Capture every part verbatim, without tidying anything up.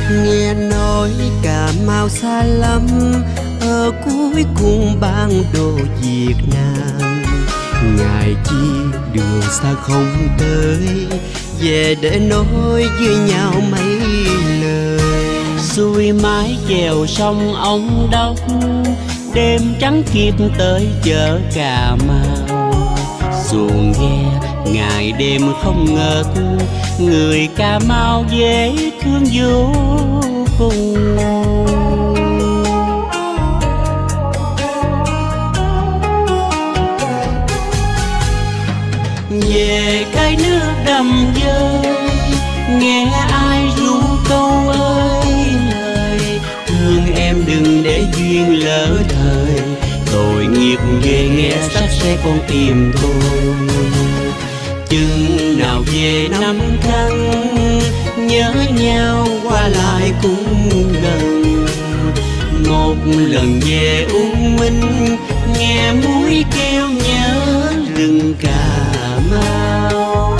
Nghe nói Cà Mau xa lắm, ở cuối cùng bản đồ Việt Nam. Ngài chi đường xa không tới, về để nói với nhau mấy lời. Xuôi mái chèo sông Ông Đốc, đêm trắng kịp tới chợ Cà Mau. Xuồng ghe ngày đêm không ngớt, người Cà Mau dễ thương vô cùng. Về cái nước đầm dơi, nghe ai ru câu ơi lời. Thương em đừng để duyên lỡ thời, tội nghiệp về nghe sắp sẽ con tìm tôi. Chừng nào về năm tháng, nhớ nhau qua lại cũng gần. Một lần về U Minh, nghe muối kêu nhớ rừng Cà Mau.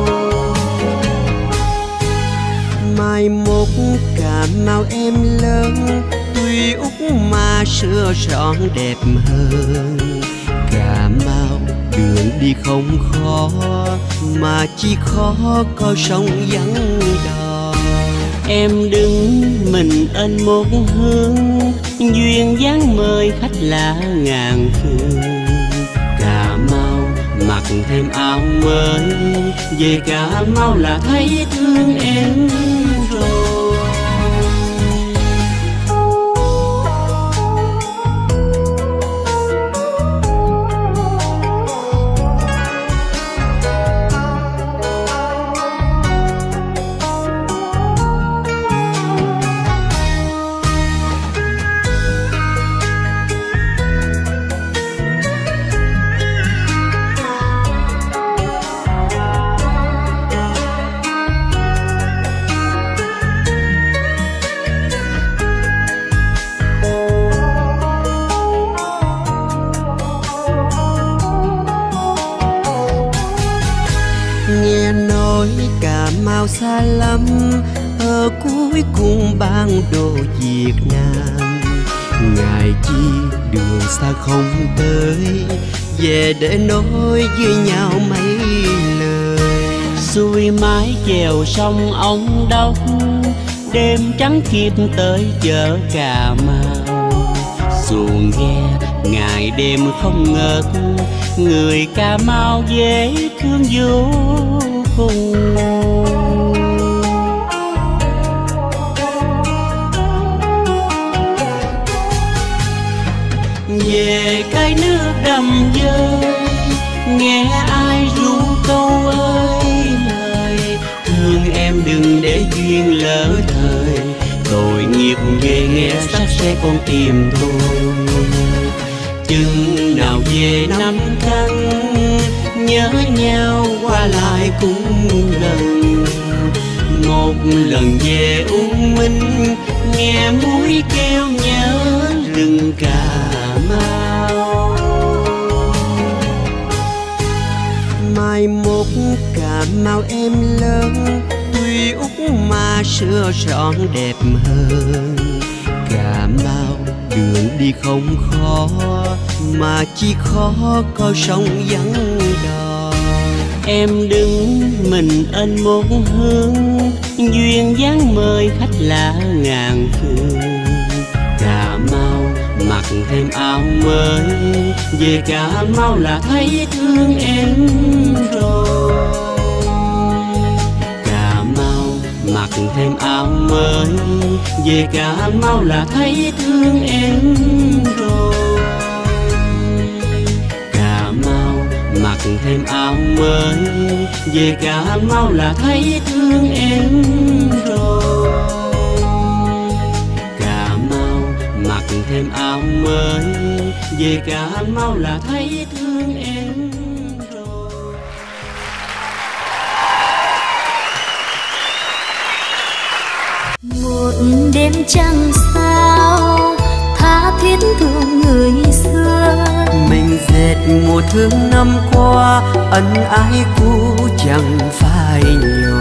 Mai mốt Cà Mau em lớn, tuy út mà xưa son đẹp hơn. Cà Mau đường đi không khó, mà chỉ khó có sông vắng đò. Em đứng mình anh một hướng, duyên dáng mời khách lạ ngàn phương. Cà Mau mặc thêm áo mới, về Cà Mau là thấy thương em rồi. Nghe nói Cà Mau xa lắm, ở cuối cùng bản đồ Việt Nam. Ngài chi đường xa không tới, về để nói với nhau mấy lời. Xuôi mái chèo sông Ông Đốc, đêm trắng kịp tới chợ Cà Mau. Xuồng ghe ngày đêm không ngớt, người Cà Mau dễ thương vô cùng. Về cái nước đầm dơi, nghe ai ru câu ơi lời. Thương em đừng để duyên lỡ thời, tội nghiệp về nghe sắp sẽ con tìm tôi. Chừng nào về năm tháng, nhớ nhau qua lại cũng gần. Một lần về U Minh, nghe muối kêu nhớ rừng Cà Mau. Mai mốt Cà Mau em lớn, tuy út mà xưa son đẹp hơn. Cà Mau đường đi không khó, mà chỉ khó có sông vắng đò. Em đứng mình anh một hướng, duyên dáng mời khách lạ ngàn phương. Cà Mau mặc thêm áo mới, về Cà Mau là thấy thương em rồi. Cà Mau mặc thêm áo mới, về Cà Mau là thấy thương em rồi. Cà Mau mặc thêm áo mới, về Cà Mau là thấy thương em rồi. Cà Mau mặc thêm áo mới, về Cà Mau là thấy thương em rồi. Một đêm trăng sao tha thiết thương người xưa, mình dệt một thương năm qua, ân ái cũ chẳng phai nhiều.